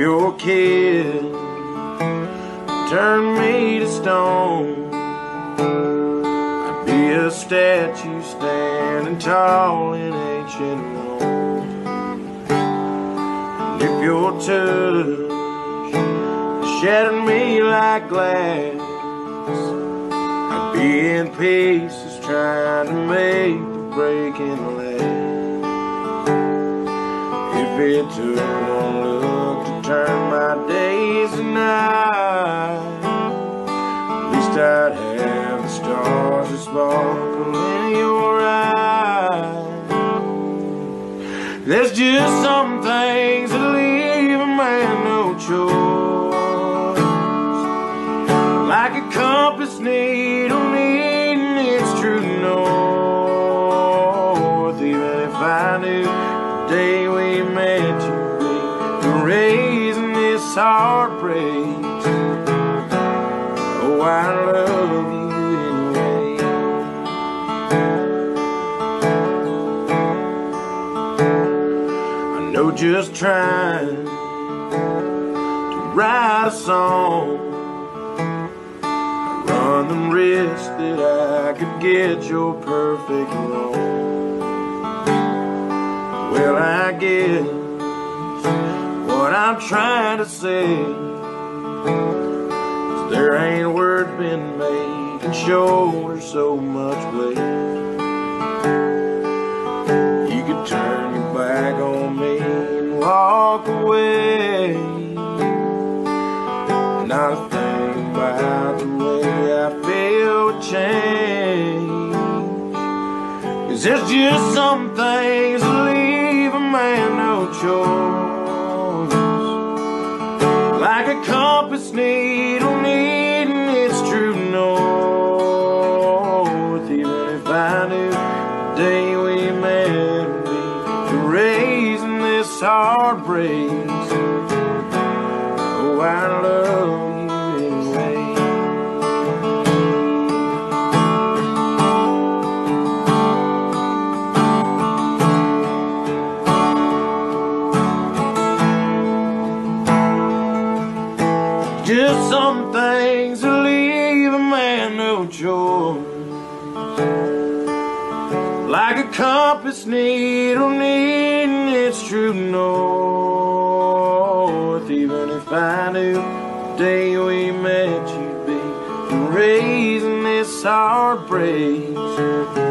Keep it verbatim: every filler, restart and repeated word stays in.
your kid turned me to stone, I'd be a statue standing tall in ancient Rome. And if your touch shattered me like glass, I'd be in pieces trying to make the breaking last. If it took one look to turn my days to night, at least I'd have the stars that sparkle in your eyes. There's just some things that leave a man no choice, like a compass needle needing its true north. Even if I knew the day we met you'd be the reason this heart breaks, oh, I love you anyway. I know just trying to write a song, run the risk that I could get your perfect wrong. Well, I guess what I'm trying to say is there ain't words been made can shoulder so much weight. You could turn your back on me and walk away, not a thing about the way I feel would change. 'Cause there's just some things that leave a man no choice, like a compass needle needing its true north. Even if I knew the day we met would be the reason this heart breaks, oh, I love you. Just some things that leave a man no choice, like a compass needle needing its true north. Even if I knew the day we met you'd be the reason this heart breaks,